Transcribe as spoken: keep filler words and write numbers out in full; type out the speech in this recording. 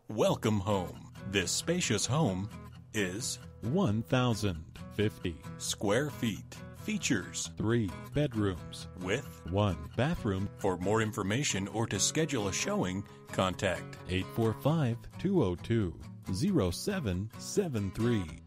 Welcome home. This spacious home is one thousand fifty square feet. Features three bedrooms with one bathroom. For more information or to schedule a showing, contact eight four five, two oh two, oh seven seven three.